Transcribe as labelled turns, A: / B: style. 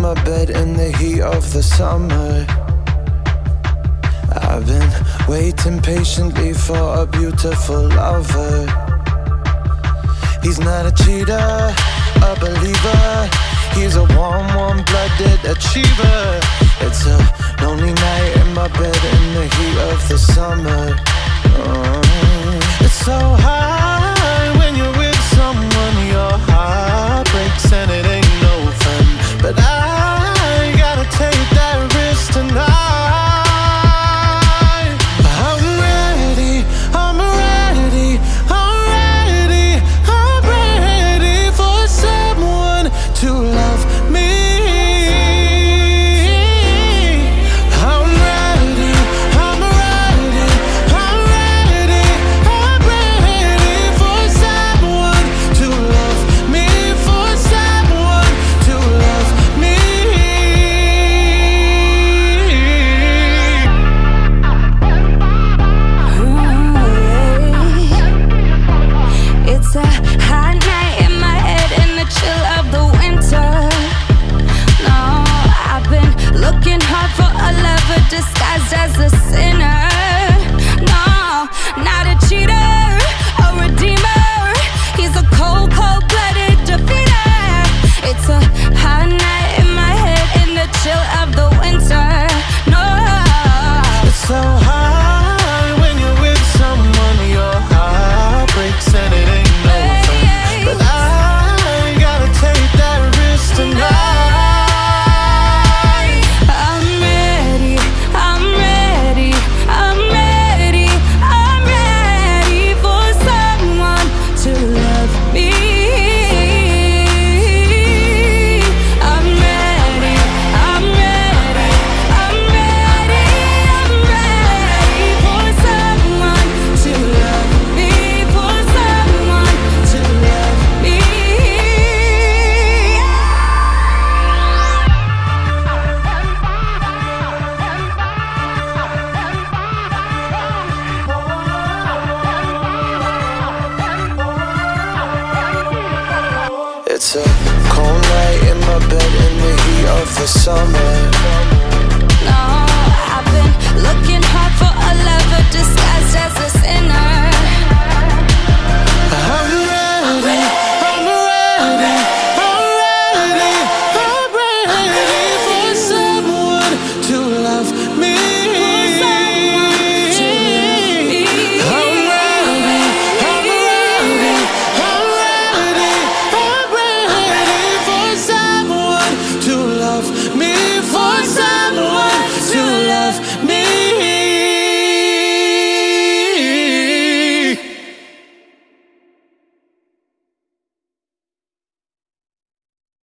A: my bed in the heat of the summer. I've been waiting patiently for a beautiful lover. He's not a cheater, a believer. He's a warm, warm-blooded achiever. It's a lonely night in my bed in the heat of the summer. It's so hard when you're with someone. Your heart breaks and it ain't no fun. But I gotta take that risk tonight. I'm ready, I'm ready, I'm ready, I'm ready for someone to love me. Disguised as a sinner. No, not a cheater, a redeemer. He's a cold, cold-blooded defeater. It's a hot night in my head in the chill of the winter. No,
B: it's so hard when you're with someone. Your heart breaks and it ain't no fun. But I gotta take that risk tonight.
A: It's a cold night in my bed in the heat of the summer.
B: No, I've been looking hard for a lover disguised as a sinner.